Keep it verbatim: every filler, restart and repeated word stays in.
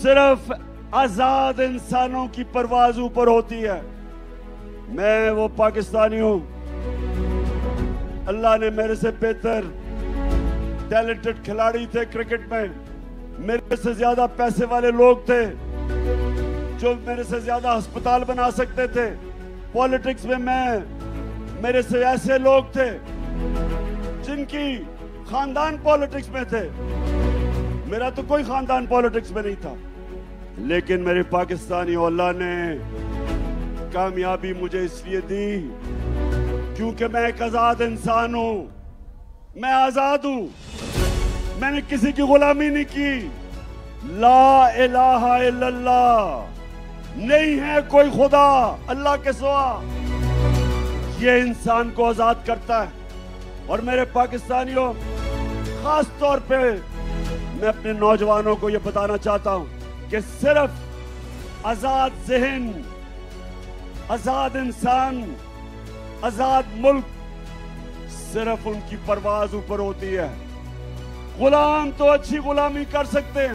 सिर्फ आजाद इंसानों की परवाज ऊपर होती है। मैं वो पाकिस्तानी हूं, अल्लाह ने मेरे से बेहतर टैलेंटेड खिलाड़ी थे क्रिकेट में, मेरे से ज्यादा पैसे वाले लोग थे जो मेरे से ज्यादा अस्पताल बना सकते थे। पॉलिटिक्स में मैं मेरे से ऐसे लोग थे जिनकी खानदान पॉलिटिक्स में थे, मेरा तो कोई खानदान पॉलिटिक्स में नहीं था। लेकिन मेरे पाकिस्तानी अल्लाह ने कामयाबी मुझे इसलिए दी क्योंकि मैं एक आजाद इंसान हूं, मैं आजाद हूं, मैंने किसी की गुलामी नहीं की। ला इलाहा इल्लल्लाह, नहीं है कोई खुदा अल्लाह के सिवा, ये इंसान को आजाद करता है। और मेरे पाकिस्तानियों, खास तौर पे मैं अपने नौजवानों को यह बताना चाहता हूं कि सिर्फ आजाद ज़हन, आजाद इंसान, आजाद मुल्क, सिर्फ उनकी परवाज ऊपर होती है। गुलाम तो अच्छी गुलामी कर सकते हैं।